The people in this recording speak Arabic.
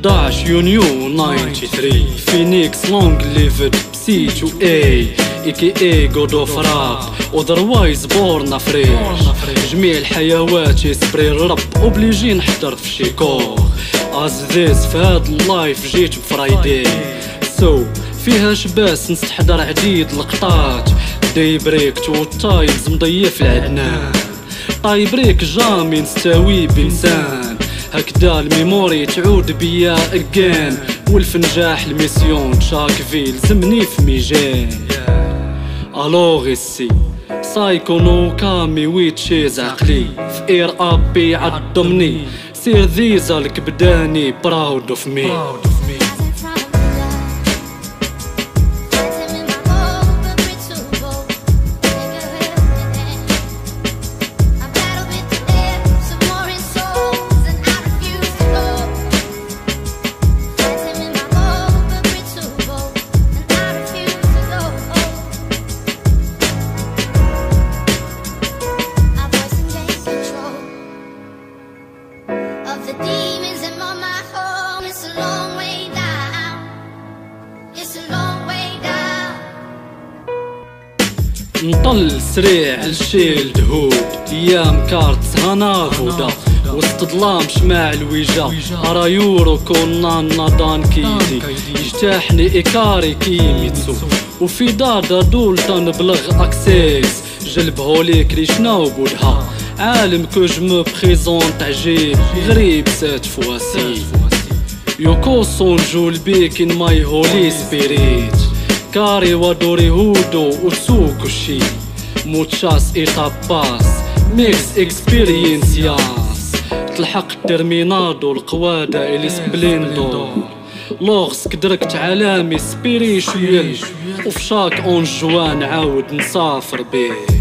11 يونيو 93 فينيكس لونج ليفد بسيتو اي جود اوف راب اذروايز بورن فريش. جميع الحيوات يسبري الرب اوبليجي نحضر في شي كور از ذيس في هاد اللايف جيت بفرايدي فيها شباس نستحضر عديد لقطات داي بريك تو تايمز مضيف العدنان طاي بريك جامي نستوي بإنسان هكدا الميموري تعود بيا اجين والفنجاح الميسيون شاكفيل زمني في ميجان الوغ السي سايكونو كامي ويتشيز عقلي في اير ابي عضمني سير ذيزا الكبداني براود اوف مي. The demons in my home, it's a long way down. It's a long way down. نطل سريع لشيل دهود ايام كارت هانا فودا وسط ظلام شماع الويجا ارا يورو كونان نادان كيدي يجتاحني ايكاري كيميتسو وفي دادا دول تنبلغ اكسيس جلبهو ليك ريشنا وبودها عالم كو جمو بريزونت عجيب غريب سات فواسي يوكو سونجول بيك ان ماي هولي سبيريت كاري ودوري هودو وتسوكو شي موتشاس ايتاباس ميكس اكسبيرينسياس تلحق الترمينادو القوادة الي سبليندو لوغس كدركت علامي سبيريشويل وفي شاك اون جوان عاود نسافر بيه.